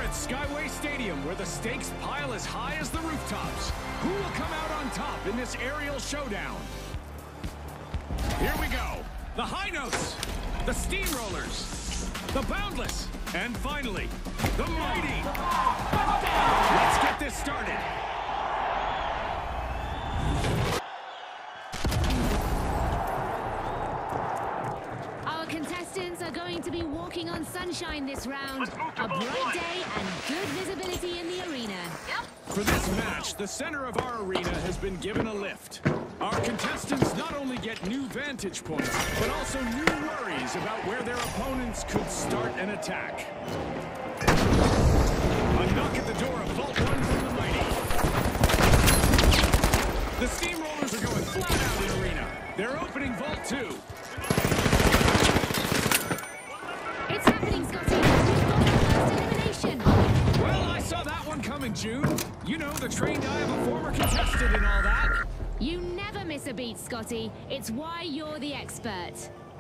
at Skyway Stadium, where the stakes pile as high as the rooftops. Who will come out on top in this aerial showdown? Here we go. The High Notes, the Steamrollers, the Boundless, and finally, the Mighty. Let's get this started. Our contestants are going to be walking on sunshine this round. A bright day and good visibility in the arena. For this match, the center of our arena has been given a lift. Our contestants not only get new vantage points, but also new worries about where their opponents could start an attack. A knock at the door of Vault 1 from the Mighty. The Steamrollers are going flat out in arena. They're opening Vault 2. It's happening, Scotty. We've got the first elimination. Well, I saw that one coming, June. You know, the trained eye of a former contestant and all that. You never miss a beat, Scotty. It's why you're the expert.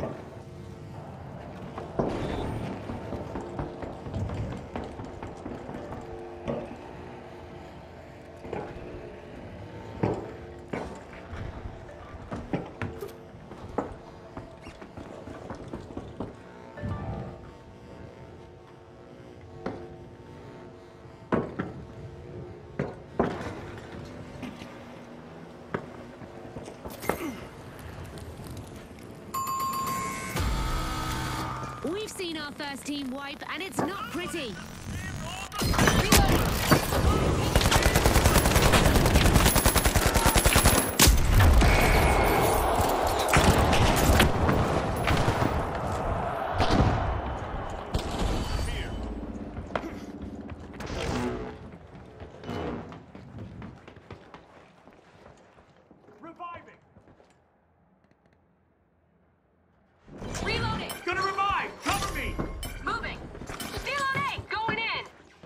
We've seen our first team wipe, and it's not pretty. Reviving. Reloading! Gonna revive! Cover me! Moving! Reloading! Going in!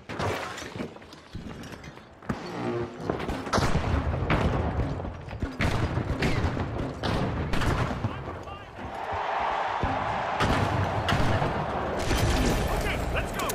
Okay, let's go!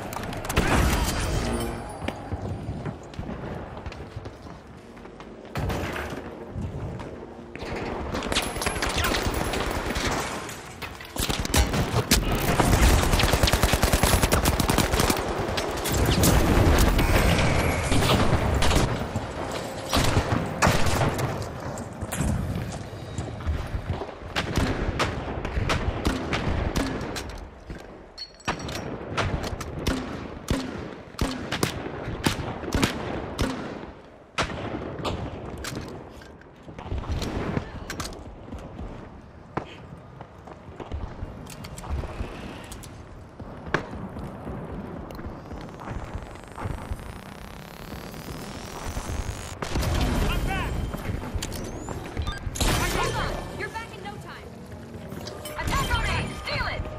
You're back in no time! Attack grenade! Steal it!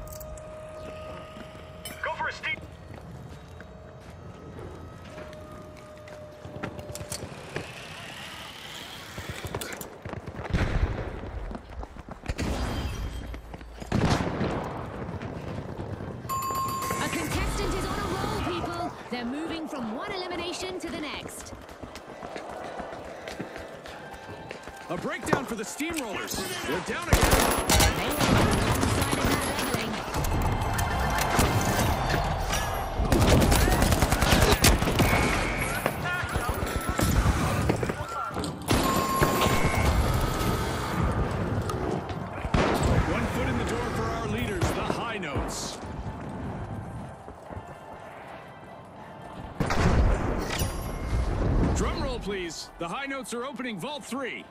Go for a steam. A contestant is on a roll, people. They're moving from one elimination to the next. A breakdown for the Steamrollers. They're down again. They were on the wrong side of that leveling. One foot in the door for our leaders, the High Notes. Drum roll, please. The High Notes are opening Vault 3.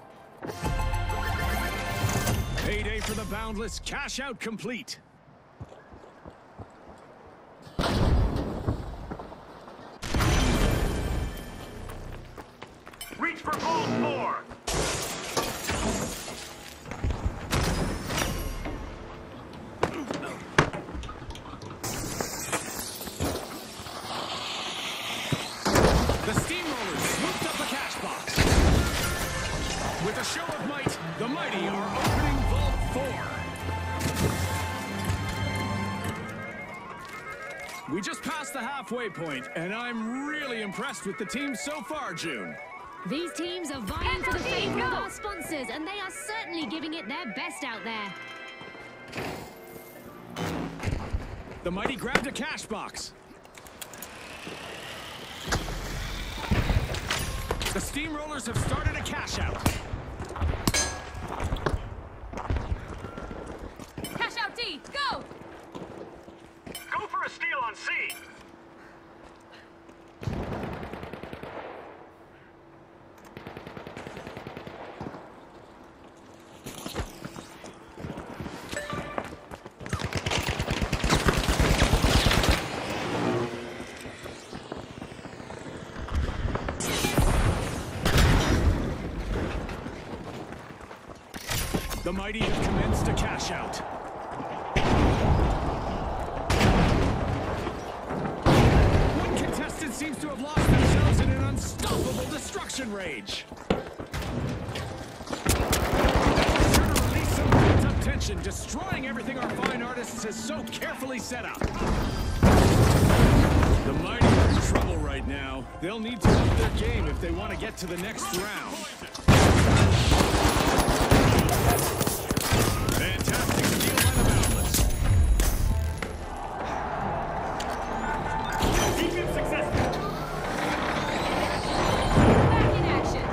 Payday for the Boundless. Cash out complete. Reach for Vault 4. The Steamrollers swooped up the cash box. With a show of might, the Mighty are opening Vault 4. We just passed the halfway point, and I'm really impressed with the team so far, June. These teams are vying for the favor of our sponsors, and they are certainly giving it their best out there. The Mighty grabbed a cash box. The Steamrollers have started a cash out. Cash out D, go! Go for a steal on C. The Mighty have commenced a cash out. One contestant seems to have lost themselves in an unstoppable destruction rage. That's sure to release some pent-up tension, destroying everything our fine artists has so carefully set up. The Mighty are in trouble right now. They'll need to up their game if they want to get to the next round. Fantastic steal by the Boundless. Defense successful. Back in action.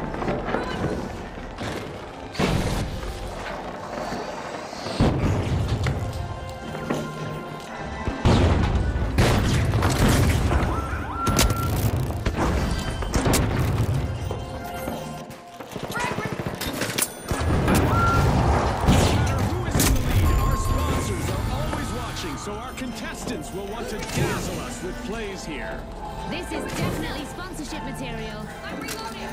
So our contestants will want to dazzle us with plays here. This is definitely sponsorship material. I'm reloading.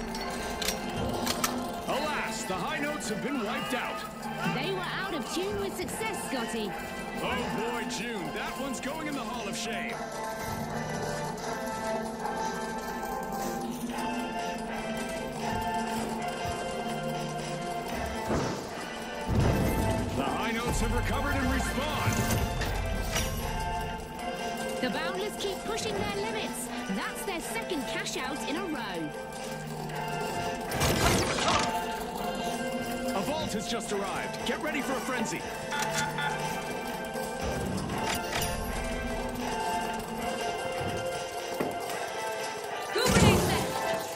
Alas, the high notes have been wiped out. They were out of tune with success, Scotty. Oh boy, June, that one's going in the Hall of Shame. The high notes have recovered and respawned. The Boundless keep pushing their limits. That's their second cash out in a row. A vault has just arrived. Get ready for a frenzy. Goo grenade set.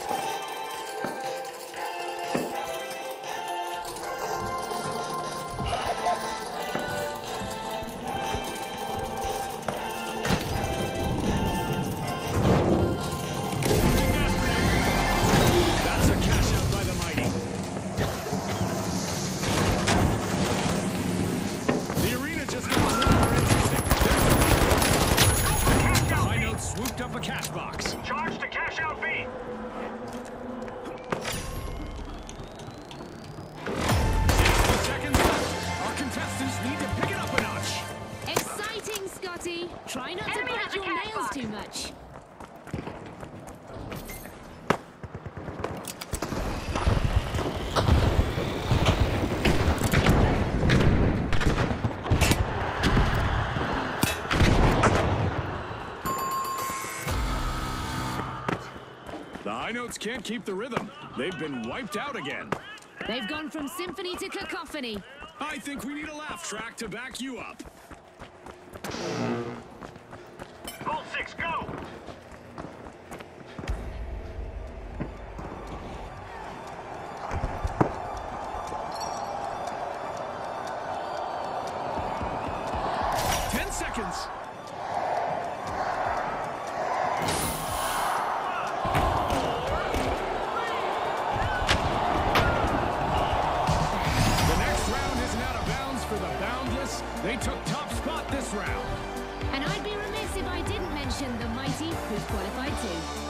That's a cash out by the Mighty. The arena just got a little more interesting. The high notes swooped up a cash box. Charge to cash out B. 60 seconds left. Our contestants need to pick it up a notch. Exciting, Scotty. Try not to Enemy has bite a your cash nails box. too much. The high notes can't keep the rhythm. They've been wiped out again. They've gone from symphony to cacophony. I think we need a laugh track to back you up. Vault 6, go. Seconds. The next round isn't out of bounds for the Boundless. They took top spot this round. And I'd be remiss if I didn't mention the Mighty, who've qualified too.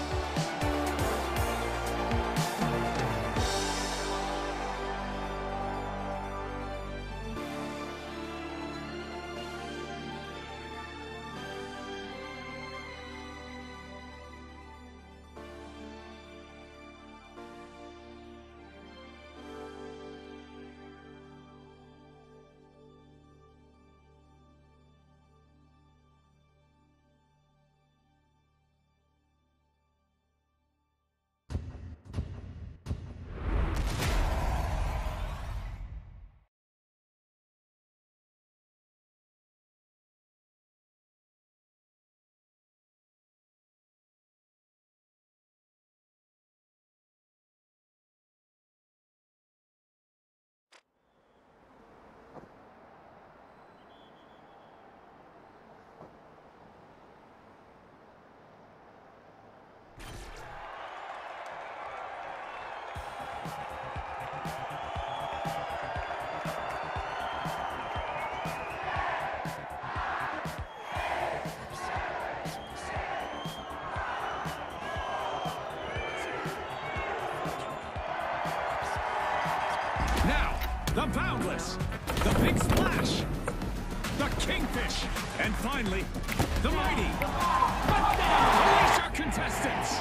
The Boundless, the Big Splash, the Kingfish, and finally, the Mighty. Unleash our contestants!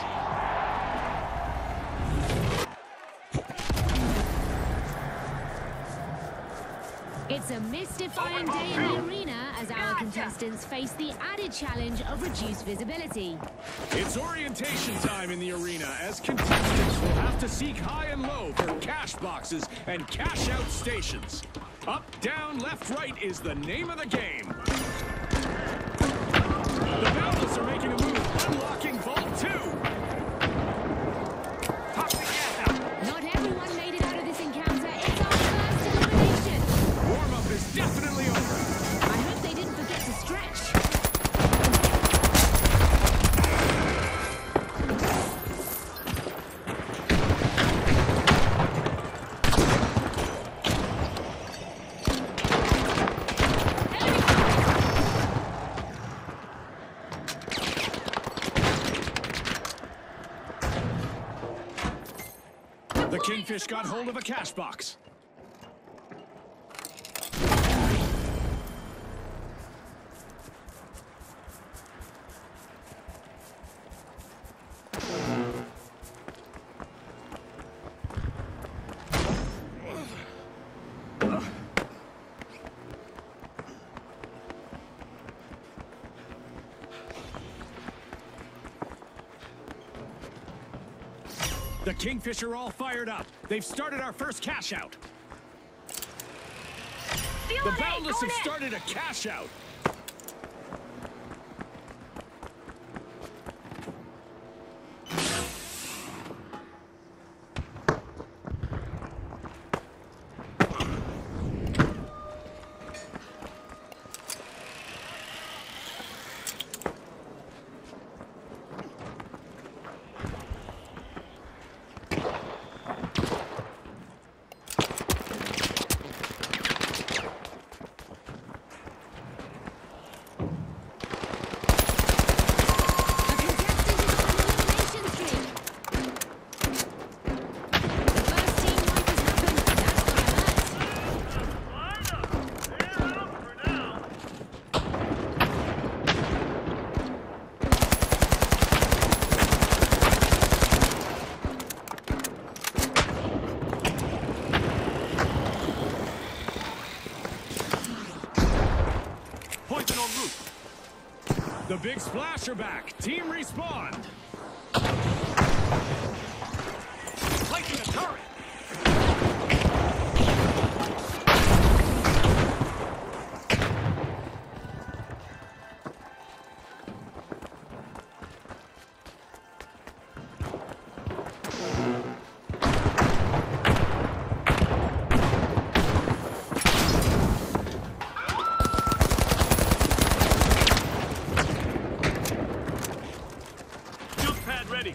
It's a mystifying day in the arena as our contestants face the added challenge of reduced visibility. It's orientation time in the arena as contestants will have to seek high and low for cash boxes and cash out stations. Up, down, left, right is the name of the game. The Boundless are making a move, unlocking Vault 2. Toss the gas out. Not everyone made it out of this encounter. It's our first elimination. Warm-up is definitely over. I hope they didn't forget to stretch. The Kingfish got hold of a cash box. The Kingfish are all fired up. They've started our first cash out. The Boundless have started a cash out. The Big Splash are back. Team respawned. Placing a turret. Ready.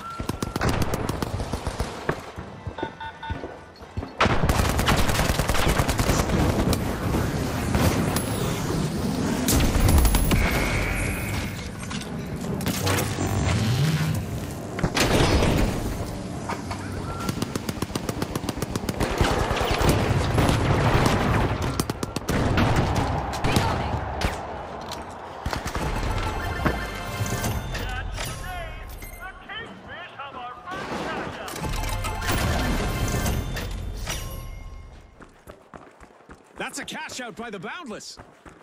That's a cash out by the Boundless.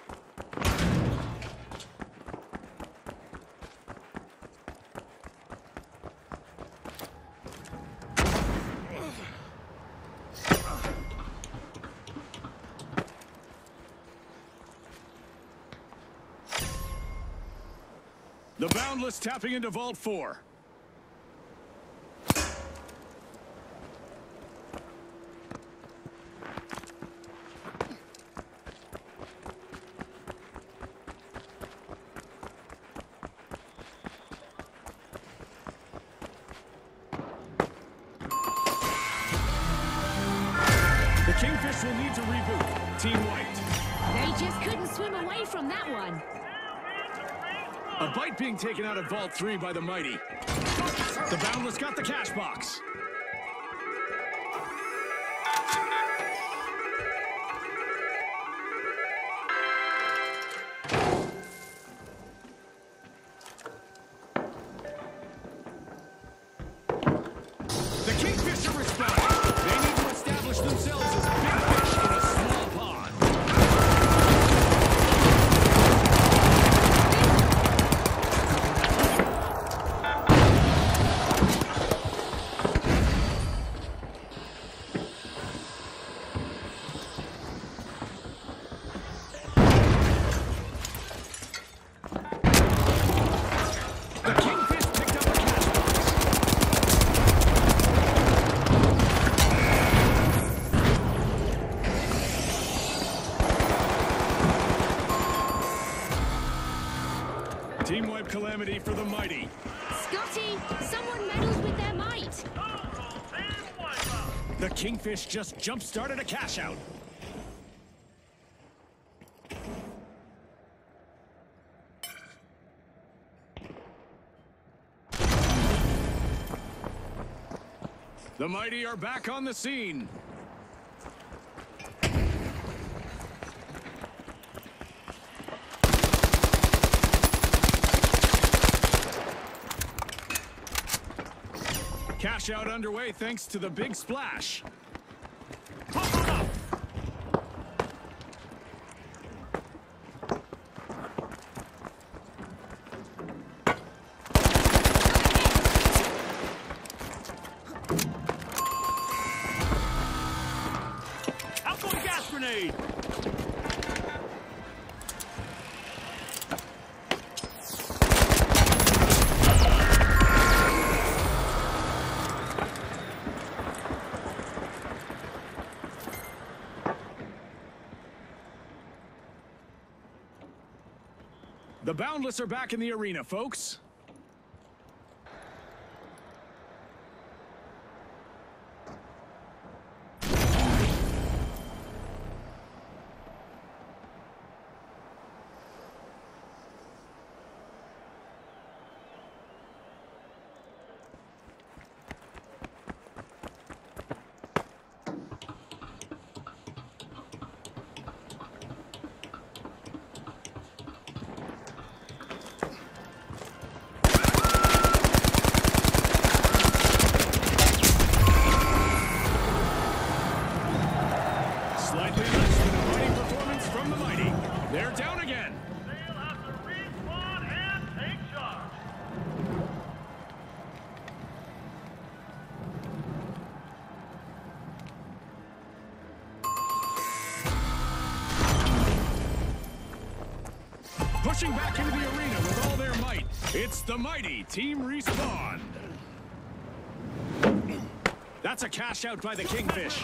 The Boundless tapping into Vault 4. The Kingfish will need to reboot. Team White. They just couldn't swim away from that one. A bite being taken out of Vault 3 by the Mighty. The Boundless got the cash box. ready for the mighty. Scotty, someone meddles with their might. The Kingfish just jump-started a cash-out. The mighty are back on the scene. Cash out underway thanks to the big splash. Pop it up. Outgoing gas grenade. The Boundless are back in the arena, folks. Slightly less than a mighty performance from the mighty. They're down again. They'll have to respawn and take charge. Pushing back into the arena with all their might. It's the mighty Team Respawn. That's a cash out by the Kingfish.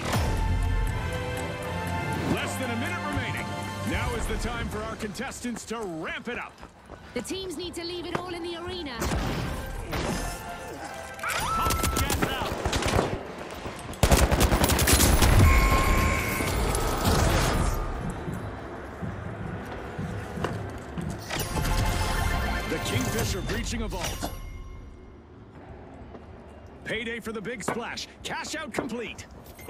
Less than a minute remaining. Now is the time for our contestants to ramp it up. The teams need to leave it all in the arena. Pump gas out. The Kingfish are breaching a vault. Payday for the big splash. Cash out complete.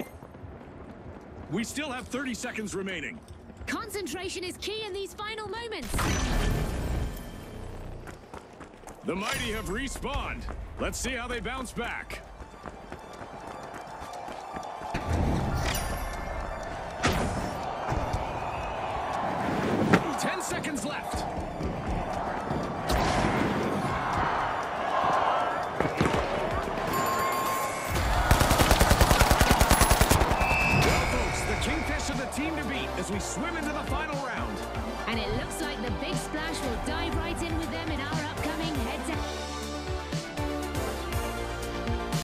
We still have 30 seconds remaining. Concentration is key in these final moments. The mighty have respawned. Let's see how they bounce back. 10 seconds left. Team to beat as we swim into the final round. And it looks like the big splash will dive right in